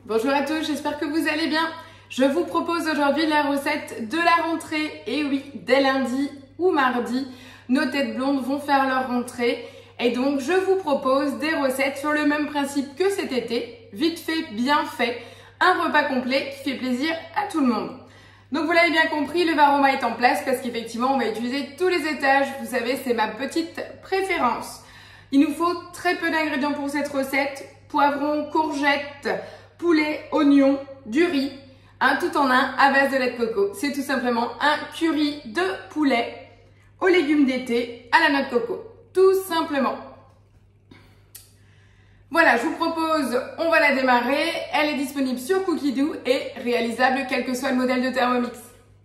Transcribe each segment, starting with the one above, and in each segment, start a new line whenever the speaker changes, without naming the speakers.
Bonjour à tous, j'espère que vous allez bien. Je vous propose aujourd'hui la recette de la rentrée. Et oui, dès lundi ou mardi, nos têtes blondes vont faire leur rentrée. Et donc, je vous propose des recettes sur le même principe que cet été. Vite fait, bien fait. Un repas complet qui fait plaisir à tout le monde. Donc, vous l'avez bien compris, le Varoma est en place parce qu'effectivement, on va utiliser tous les étages. Vous savez, c'est ma petite préférence. Il nous faut très peu d'ingrédients pour cette recette. Poivrons, courgettes, poulet, oignons, du riz, un tout en un à base de lait de coco. C'est tout simplement un curry de poulet aux légumes d'été à la noix de coco. Tout simplement. Voilà, je vous propose, on va la démarrer. Elle est disponible sur Cookidoo et réalisable quel que soit le modèle de Thermomix.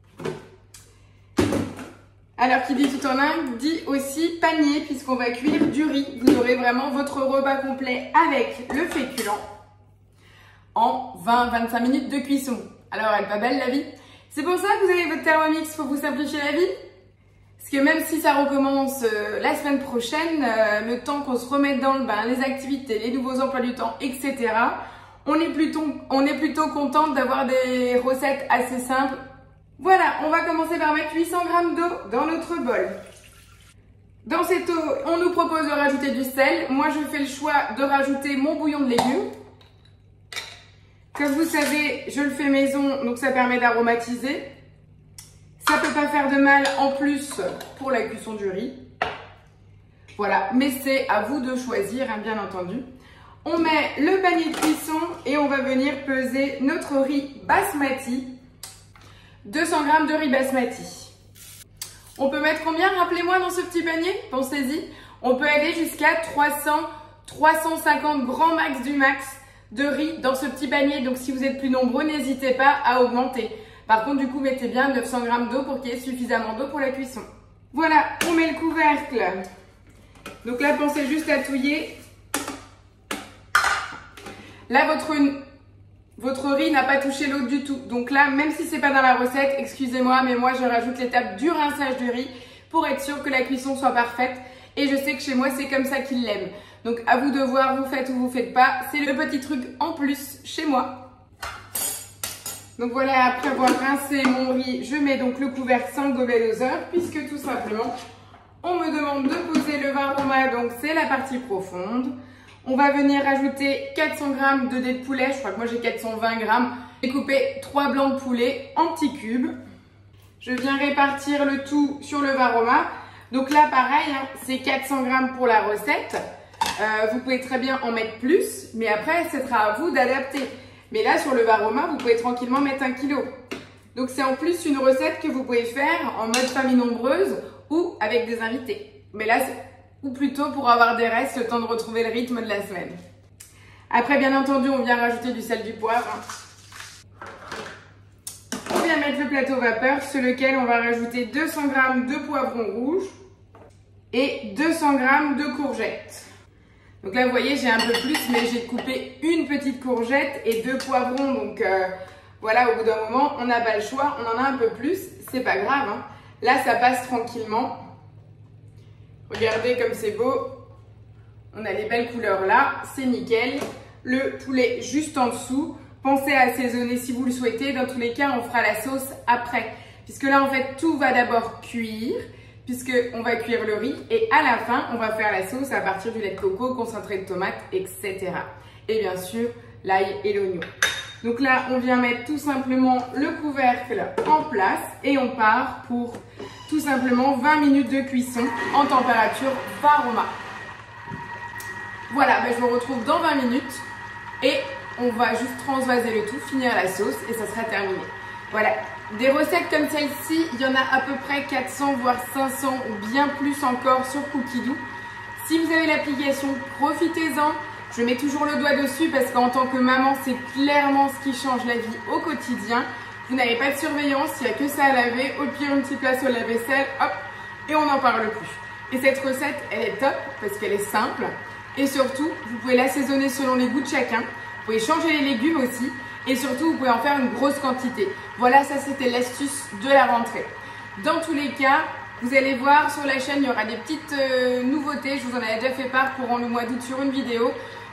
Alors, qui dit tout en un, dit aussi panier, puisqu'on va cuire du riz. Vous aurez vraiment votre repas complet avec le féculent en 20-25 minutes de cuisson. Alors, elle est pas belle la vie? C'est pour ça que vous avez votre Thermomix pour vous simplifier la vie? Parce que même si ça recommence la semaine prochaine, le temps qu'on se remette dans le bain, les activités, les nouveaux emplois du temps, etc., on est plutôt contente d'avoir des recettes assez simples. Voilà, on va commencer par mettre 800 g d'eau dans notre bol. Dans cette eau, on nous propose de rajouter du sel. Moi, je fais le choix de rajouter mon bouillon de légumes. Comme vous savez, je le fais maison, donc ça permet d'aromatiser. Ça peut pas faire de mal en plus pour la cuisson du riz. Voilà, mais c'est à vous de choisir, hein, bien entendu. On met le panier de cuisson et on va venir peser notre riz basmati. 200 g de riz basmati. On peut mettre combien? Rappelez-moi dans ce petit panier, pensez-y. On peut aller jusqu'à 300-350 grand max du max de riz dans ce petit panier. Donc si vous êtes plus nombreux, n'hésitez pas à augmenter. Par contre, du coup, mettez bien 900 g d'eau pour qu'il y ait suffisamment d'eau pour la cuisson. Voilà, on met le couvercle. Donc là, pensez juste à touiller. Là, votre riz n'a pas touché l'eau du tout. Donc là, même si c'est pas dans la recette, excusez-moi, mais moi, je rajoute l'étape du rinçage du riz pour être sûr que la cuisson soit parfaite. Et je sais que chez moi, c'est comme ça qu'ils l'aiment. Donc à vous de voir, vous faites ou vous faites pas. C'est le petit truc en plus chez moi. Donc voilà, après avoir rincé mon riz, je mets donc le couvercle sans gober doseur, puisque tout simplement, on me demande de poser le Varoma, donc c'est la partie profonde. On va venir rajouter 400 g de dés de poulet, je crois que moi j'ai 420 g. J'ai coupé 3 blancs de poulet en petits cubes. Je viens répartir le tout sur le Varoma. Donc là, pareil, hein, c'est 400 g pour la recette. Vous pouvez très bien en mettre plus, mais après, ce sera à vous d'adapter. Mais là, sur le Varoma, vous pouvez tranquillement mettre 1 kg. Donc, c'est en plus une recette que vous pouvez faire en mode famille nombreuse ou avec des invités. Mais là, ou plutôt pour avoir des restes, le temps de retrouver le rythme de la semaine. Après, bien entendu, on vient rajouter du sel, du poivre. On vient mettre le plateau vapeur sur lequel on va rajouter 200 g de poivrons rouges et 200 g de courgettes. Donc là, vous voyez, j'ai un peu plus, mais j'ai coupé une petite courgette et 2 poivrons. Donc voilà, au bout d'un moment, on n'a pas le choix. On en a un peu plus, c'est pas grave, hein. Là, ça passe tranquillement. Regardez comme c'est beau. On a les belles couleurs là, c'est nickel. Le poulet juste en dessous. Pensez à assaisonner si vous le souhaitez. Dans tous les cas, on fera la sauce après. Puisque là, en fait, tout va d'abord cuire. Puisqu'on va cuire le riz et à la fin, on va faire la sauce à partir du lait de coco, concentré de tomate, etc. Et bien sûr, l'ail et l'oignon. Donc là, on vient mettre tout simplement le couvercle en place et on part pour tout simplement 20 minutes de cuisson en température Varoma. Voilà, ben je vous retrouve dans 20 minutes et on va juste transvaser le tout, finir la sauce et ça sera terminé. Voilà. Des recettes comme celle-ci, il y en a à peu près 400 voire 500 ou bien plus encore sur Cookidoo. Si vous avez l'application, profitez-en. Je mets toujours le doigt dessus parce qu'en tant que maman, c'est clairement ce qui change la vie au quotidien. Vous n'avez pas de surveillance, il n'y a que ça à laver. Au pire, une petite place au lave-vaisselle, hop, et on n'en parle plus. Et cette recette, elle est top parce qu'elle est simple. Et surtout, vous pouvez l'assaisonner selon les goûts de chacun. Vous pouvez changer les légumes aussi. Et surtout, vous pouvez en faire une grosse quantité. Voilà, ça c'était l'astuce de la rentrée. Dans tous les cas, vous allez voir sur la chaîne, il y aura des petites nouveautés. Je vous en avais déjà fait part courant le mois d'août sur une vidéo.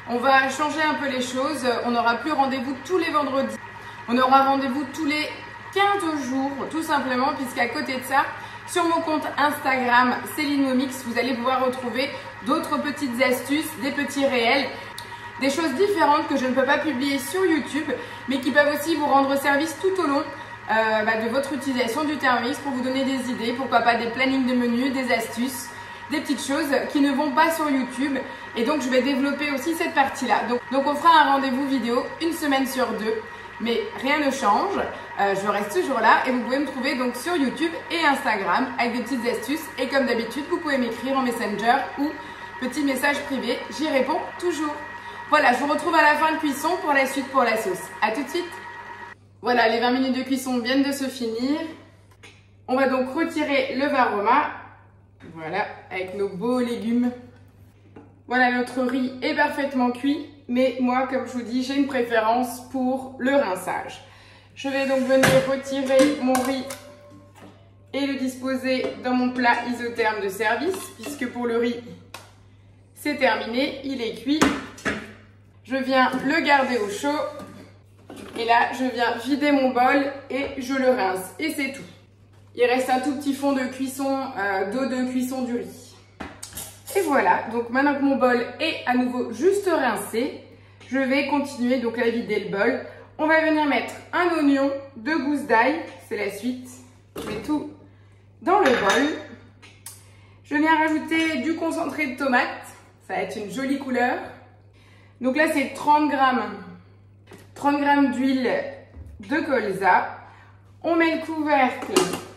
On va changer un peu les choses. On n'aura plus rendez-vous tous les vendredis. On aura rendez-vous tous les 15 jours, tout simplement, puisqu'à côté de ça, sur mon compte Instagram, Céline Momix, vous allez pouvoir retrouver d'autres petites astuces, des petits réels, des choses différentes que je ne peux pas publier sur YouTube, mais qui peuvent aussi vous rendre service tout au long de votre utilisation du Thermomix pour vous donner des idées, pourquoi pas des plannings de menus, des astuces, des petites choses qui ne vont pas sur YouTube. Et donc je vais développer aussi cette partie-là. Donc on fera un rendez-vous vidéo une semaine sur deux, mais rien ne change. Je reste toujours là et vous pouvez me trouver donc sur YouTube et Instagram avec des petites astuces. Et comme d'habitude, vous pouvez m'écrire en Messenger ou petit message privé, j'y réponds toujours. Voilà, je vous retrouve à la fin de cuisson pour la suite pour la sauce. À tout de suite. Voilà, les 20 minutes de cuisson viennent de se finir. On va donc retirer le varoma. Voilà, avec nos beaux légumes. Voilà, notre riz est parfaitement cuit. Mais moi, comme je vous dis, j'ai une préférence pour le rinçage. Je vais donc venir retirer mon riz et le disposer dans mon plat isotherme de service. Puisque pour le riz, c'est terminé, il est cuit. Je viens le garder au chaud. Et là, je viens vider mon bol et je le rince. Et c'est tout. Il reste un tout petit fond de cuisson, d'eau de cuisson du riz. Et voilà, donc maintenant que mon bol est à nouveau juste rincé, je vais continuer donc à vider le bol. On va venir mettre un oignon, 2 gousses d'ail, c'est la suite. Je mets tout dans le bol. Je viens rajouter du concentré de tomate, ça va être une jolie couleur. Donc là, c'est 30 grammes d'huile de colza. On met le couvercle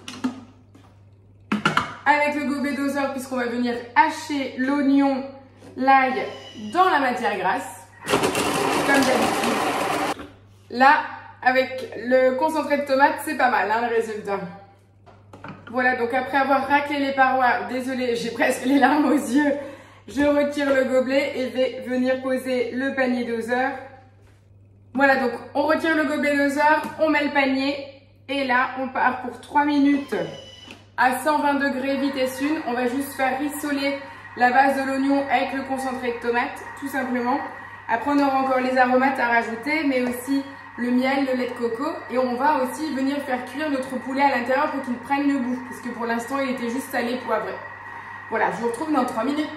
avec le gobelet doseur puisqu'on va venir hacher l'oignon, l'ail dans la matière grasse, comme d'habitude. Là, avec le concentré de tomate, c'est pas mal, hein, le résultat. Voilà, donc après avoir raclé les parois, désolée, j'ai presque les larmes aux yeux, je retire le gobelet et vais venir poser le panier doseur. Voilà, donc on retire le gobelet doseur, on met le panier et là, on part pour 3 minutes à 120 degrés vitesse 1. On va juste faire rissoler la base de l'oignon avec le concentré de tomate, tout simplement. Après, on aura encore les aromates à rajouter, mais aussi le miel, le lait de coco. Et on va aussi venir faire cuire notre poulet à l'intérieur pour qu'il prenne le goût, parce que pour l'instant, il était juste salé, poivré. Voilà, je vous retrouve dans 3 minutes.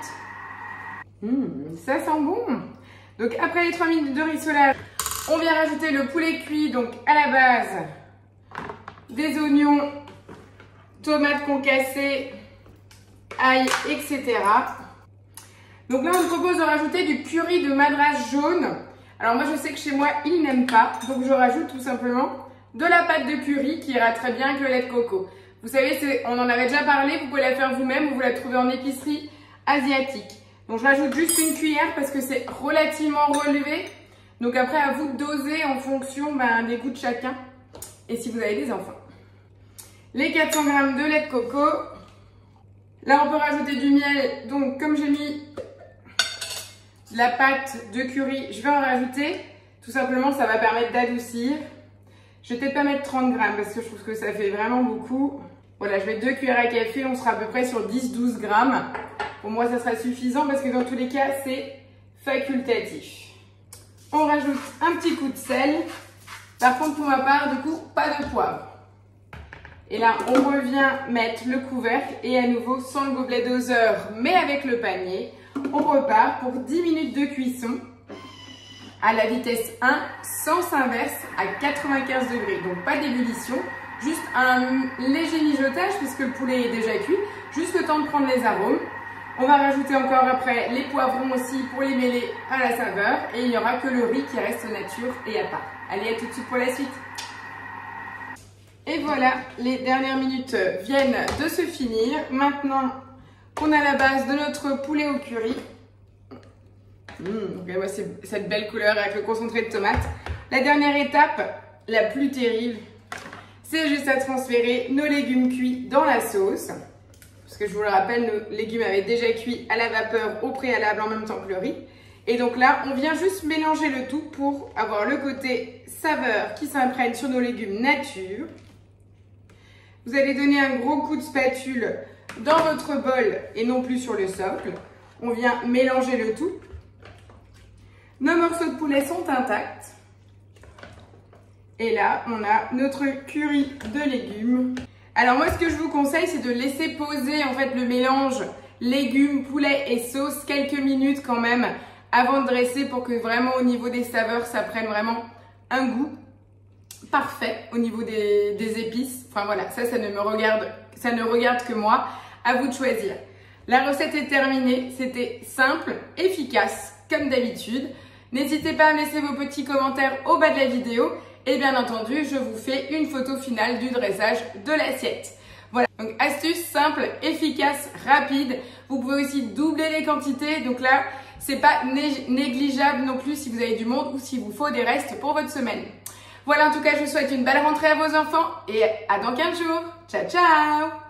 Ça sent bon. Donc après les 3 minutes de rissolage, on vient rajouter le poulet cuit, donc à la base des oignons, tomates concassées, ail, etc. Donc là, on me propose de rajouter du curry de madras jaune. Alors moi, je sais que chez moi, ils n'aiment pas. Donc je rajoute tout simplement de la pâte de curry qui ira très bien avec le lait de coco. Vous savez, on en avait déjà parlé, vous pouvez la faire vous-même ou vous la trouvez en épicerie asiatique. Donc je rajoute juste une cuillère parce que c'est relativement relevé. Donc après, à vous de doser en fonction des goûts de chacun et si vous avez des enfants. Les 400 g de lait de coco. Là, on peut rajouter du miel. Donc, comme j'ai mis de la pâte de curry, je vais en rajouter. Tout simplement, ça va permettre d'adoucir. Je vais peut-être pas mettre 30 g parce que je trouve que ça fait vraiment beaucoup. Voilà, je mets 2 cuillères à café. On sera à peu près sur 10-12 g. Pour moi, ça sera suffisant parce que dans tous les cas, c'est facultatif. On rajoute un petit coup de sel. Par contre, pour ma part, du coup, pas de poivre. Et là, on revient mettre le couvercle et à nouveau sans le gobelet doseur, mais avec le panier. On repart pour 10 minutes de cuisson à la vitesse 1, sens inverse à 95 degrés. Donc pas d'ébullition, juste un léger mijotage puisque le poulet est déjà cuit. Juste le temps de prendre les arômes. On va rajouter encore après les poivrons aussi pour les mêler à la saveur. Et il n'y aura que le riz qui reste nature et à part. Allez, à tout de suite pour la suite. Et voilà, les dernières minutes viennent de se finir. Maintenant qu'on a la base de notre poulet au curry. Regardez-moi cette belle couleur avec le concentré de tomate. La dernière étape, la plus terrible, c'est juste à transférer nos légumes cuits dans la sauce. Parce que je vous le rappelle, nos légumes avaient déjà cuit à la vapeur au préalable en même temps que le riz. Et donc là, on vient juste mélanger le tout pour avoir le côté saveur qui s'imprègne sur nos légumes nature. Vous allez donner un gros coup de spatule dans votre bol et non plus sur le socle. On vient mélanger le tout. Nos morceaux de poulet sont intacts. Et là, on a notre curry de légumes. Alors moi, ce que je vous conseille, c'est de laisser poser en fait le mélange légumes, poulet et sauce quelques minutes quand même avant de dresser pour que vraiment au niveau des saveurs, ça prenne vraiment un goût parfait au niveau des épices. Enfin voilà, ça ne regarde que moi. À vous de choisir. La recette est terminée. C'était simple, efficace, comme d'habitude. N'hésitez pas à me laisser vos petits commentaires au bas de la vidéo. Et bien entendu, je vous fais une photo finale du dressage de l'assiette. Voilà, donc astuce simple, efficace, rapide. Vous pouvez aussi doubler les quantités. Donc là, c'est pas négligeable non plus si vous avez du monde ou s'il vous faut des restes pour votre semaine. Voilà, en tout cas, je vous souhaite une belle rentrée à vos enfants et à dans 15 jours. Ciao, ciao!